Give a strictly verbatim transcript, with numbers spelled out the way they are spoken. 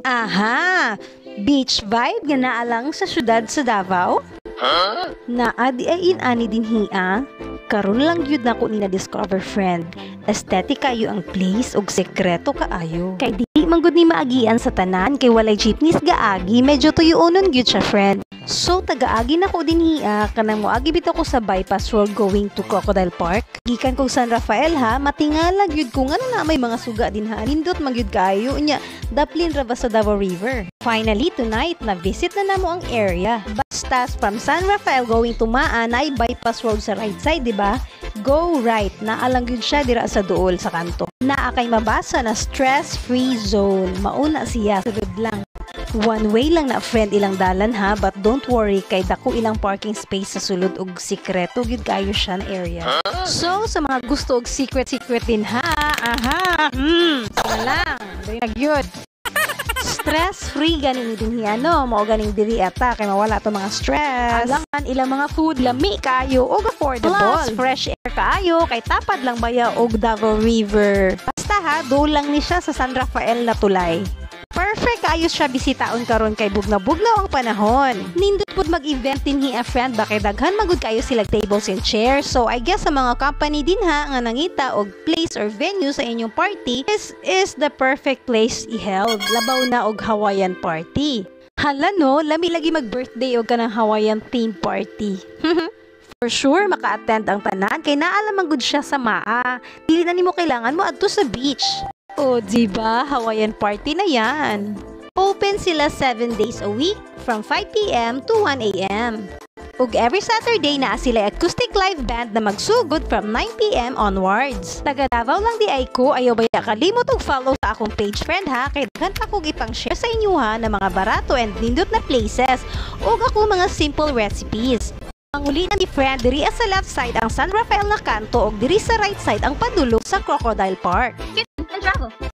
Aha! Beach vibe nga naa lang sa syudad sa Davao? Huh? Naa di ay inani din hiya. Karon lang gyud nako ni na-discover friend. Aesthetic kayo ang place ug sekreto kaayo. Kay di man gud ni maagian sa tanan kay walay jeepneys gaagi, medyo tuyoonon gyud siya friend. So taga-agi na ko din hiya kanang moagi bitaw ko sa bypass road going to Crocodile Park. Gikan ko San Rafael ha, matingala gyud ko ngano na may mga suga din ha. Nindot man gyud kaayo nya daplin ra ba sa Davao River. Finally tonight na visit na namo ang area. Basta from San Rafael going to Maa na ay bypass road sa right side, di ba? Go right na alang gyud siya dira sa duol sa kanto. Naa kay mabasa na stress-free zone. Mauna siya sudod lang. One way lang na friend ilang dalan ha, but don't worry kay dako ilang parking space sa sulod og sikreto gyud kayo siya na area. So sa mga gusto og secret secret din ha, aha, hmm, sige lang, dali na gyud. Stress free ganin din hiya no, mao ganing diri ata kay mawala to mga stress. Alangan ilang mga food lami kayo og affordable. Plus fresh air kaayo kay tapad lang baya og Davao River. Basta ha, do lang ni siya sa San Rafael na tulay. Perfect ayos siya bisitaon karon kay bugna-bugnaw ang panahon. Nindot pud mag-event din hiya friend ba kay daghan magud kayo sila tables and chairs. So I guess sa mga company din ha nga nangita og place or venue sa inyong party is is the perfect place i-held. Labaw na og Hawaiian party. Hala no, lami lagi mag-birthday og kanang Hawaiian theme party. For sure maka-attend ang tanan kay naalam man gud siya sa Maa. Dili na nimo kailangan mo adto sa beach. O, diba? Hawaiian party na yan. Open sila seven days a week from five p m to one a m Ug every Saturday na sila acoustic live band na magsugod from nine p m onwards. Taga Davao lang di ay ko, ayaw baya kalimot og follow sa akong page friend ha, kay daghan pa kog ipang-share sa inyo ha na mga barato and nindot na places ug ako mga simple recipes. Ang uli na ni friend, diri sa left side ang San Rafael na kanto ug diri sa right side ang padulong sa Crocodile Park. Travel.